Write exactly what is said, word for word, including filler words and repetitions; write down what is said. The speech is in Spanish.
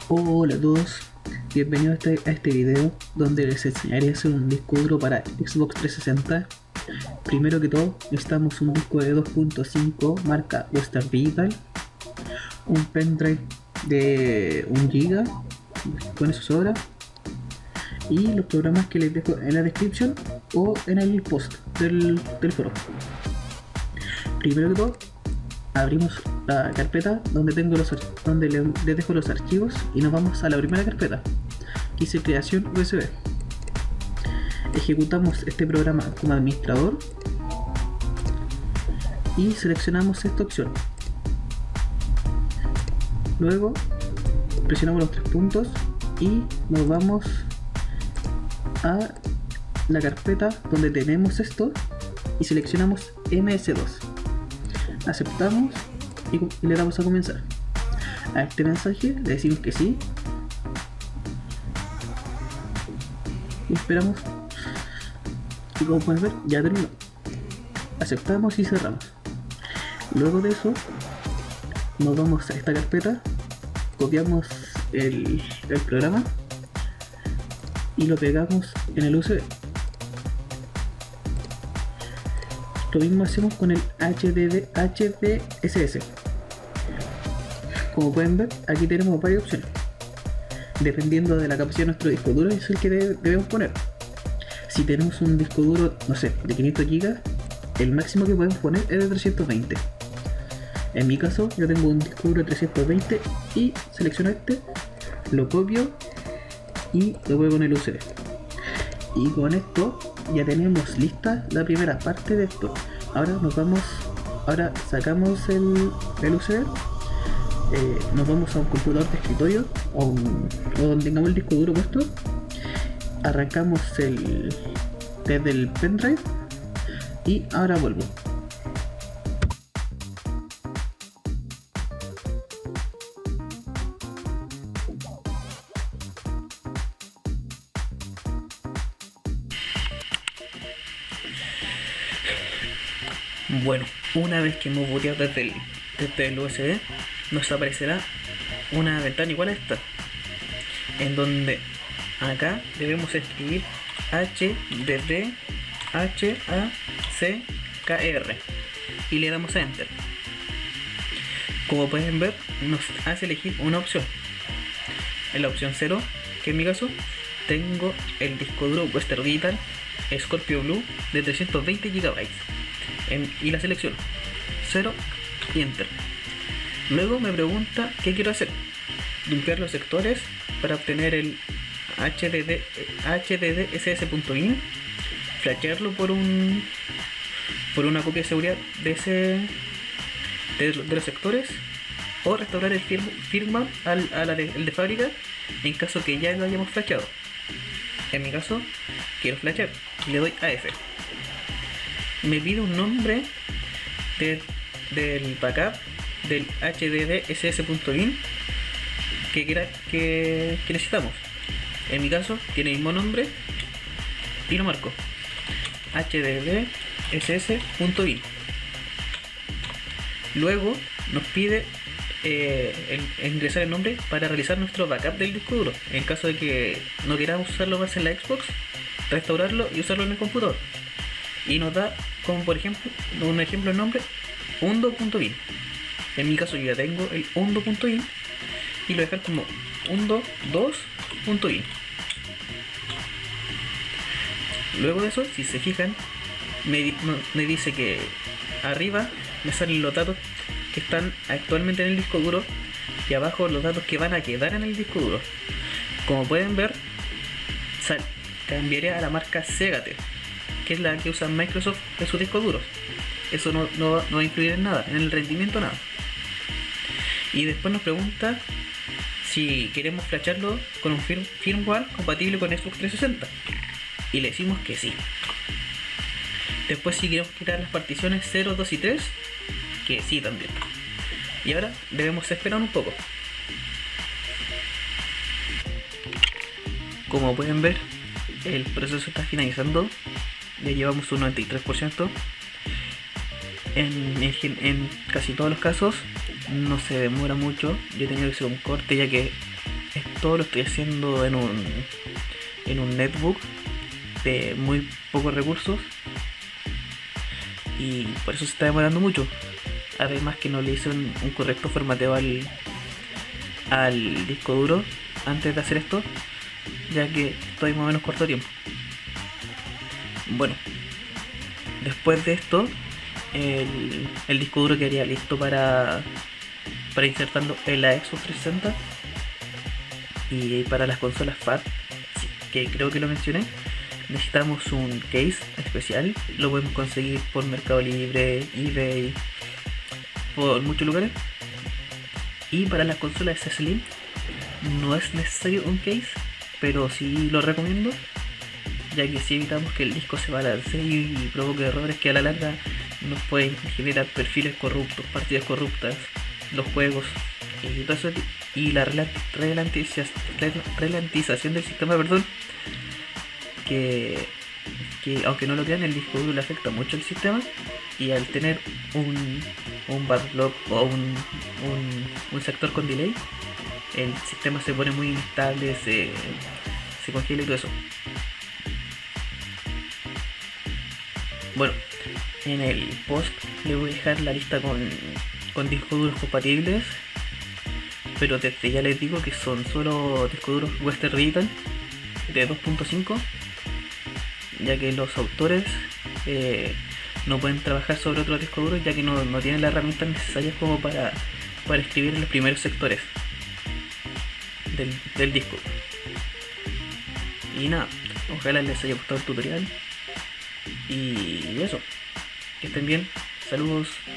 Hola a todos, bienvenidos a este, a este video donde les enseñaré a hacer un disco duro para Xbox trescientos sesenta. Primero que todo necesitamos un disco de dos punto cinco marca Western Digital, un pendrive de un giga, con eso sobra, y los programas que les dejo en la descripción o en el post del, del foro. Primero que todo abrimos la carpeta donde tengo los donde le, le dejo los archivos y nos vamos a la primera carpeta que dice creación U S B. Ejecutamos este programa como administrador y seleccionamos esta opción. Luego presionamos los tres puntos y nos vamos a la carpeta donde tenemos esto y seleccionamos M S dos. Aceptamos y le damos a comenzar. A este mensaje le decimos que sí y esperamos, y como pueden ver ya terminó. Aceptamos y cerramos. Luego de eso nos vamos a esta carpeta, copiamos el, el programa y lo pegamos en el U S B. Lo mismo hacemos con el H D D H D S S. Como pueden ver, aquí tenemos varias opciones. Dependiendo de la capacidad de nuestro disco duro es el que de, debemos poner. Si tenemos un disco duro, no sé, de quinientos gigas, el máximo que podemos poner es de trescientos veinte. En mi caso, yo tengo un disco duro de trescientos veinte y selecciono este, lo copio y lo pego en el U S B. Y con esto ya tenemos lista la primera parte de esto. Ahora nos vamos, ahora sacamos el, el U S B, eh, nos vamos a un computador de escritorio o, un, o donde tengamos el disco duro puesto, arrancamos el desde el pendrive y ahora vuelvo. Bueno, una vez que hemos booteado desde el, desde el U S B, nos aparecerá una ventana igual a esta, en donde acá debemos escribir H D D H A C K R y le damos a Enter. Como pueden ver, nos hace elegir una opción. En la opción cero, que en mi caso, tengo el disco duro Western Digital Scorpio Blue de trescientos veinte gigabytes. En, y la selecciono cero y Enter. Luego me pregunta qué quiero hacer: limpiar los sectores para obtener el H D D H D D S S.in, flashearlo por un por una copia de seguridad de ese de, de los sectores, o restaurar el firm, firmware al, a la de, el de fábrica en caso que ya lo hayamos flasheado. En mi caso quiero flashear y le doy a F. Me pide un nombre de, del backup del H D D S S.in que, quiera, que, que necesitamos. En mi caso tiene el mismo nombre y lo marco H D D S S.in. Luego nos pide eh, el, ingresar el nombre para realizar nuestro backup del disco duro. En caso de que no queramos usarlo más en la Xbox, restaurarlo y usarlo en el computador. Y nos da, como por ejemplo, un ejemplo de nombre, undo.in. En mi caso yo ya tengo el undo.in y lo voy a dejar como undo dos punto in. Luego de eso, si se fijan, me, me dice que arriba me salen los datos que están actualmente en el disco duro y abajo los datos que van a quedar en el disco duro. Como pueden ver, sal, cambiaré a la marca Seagate, que es la que usa Microsoft en sus discos duros. Eso no, no, no va a influir en nada, en el rendimiento nada. Y después nos pregunta si queremos flashearlo con un firm, firmware compatible con Xbox trescientos sesenta. Y le decimos que sí. Después si queremos quitar las particiones cero, dos y tres, que sí también. Y ahora debemos esperar un poco. Como pueden ver, el proceso está finalizando. Ya llevamos un noventa y tres por ciento. En, en, en casi todos los casos no se demora mucho. Yo he tenido que hacer un corte ya que todo lo estoy haciendo en un en un netbook de muy pocos recursos y por eso se está demorando mucho. Además que no le hice un, un correcto formateo al, al disco duro antes de hacer esto, ya que estoy más o menos corto de tiempo. Bueno, después de esto, el, el disco duro quedaría listo para, para insertarlo en la Xbox trescientos sesenta y para las consolas F A T, que creo que lo mencioné. Necesitamos un case especial, lo podemos conseguir por Mercado Libre, eBay, por muchos lugares. Y para las consolas Slim no es necesario un case, pero sí lo recomiendo, ya que si evitamos que el disco se balancee y provoque errores que a la larga nos pueden generar perfiles corruptos, partidas corruptas, los juegos y todo eso, y la ralentización del sistema, perdón, que, que aunque no lo crean, el disco duro le afecta mucho al sistema, y al tener un, un backlog o un, un, un sector con delay, el sistema se pone muy inestable, se, se congela y todo eso. Bueno, en el post le voy a dejar la lista con, con discos duros compatibles, pero desde ya les digo que son solo discos duros Western Digital de dos punto cinco, ya que los autores eh, no pueden trabajar sobre otros discos duros, ya que no, no tienen las herramientas necesarias como para, para escribir en los primeros sectores del, del disco. Y nada, ojalá les haya gustado el tutorial y eso, que estén bien, saludos.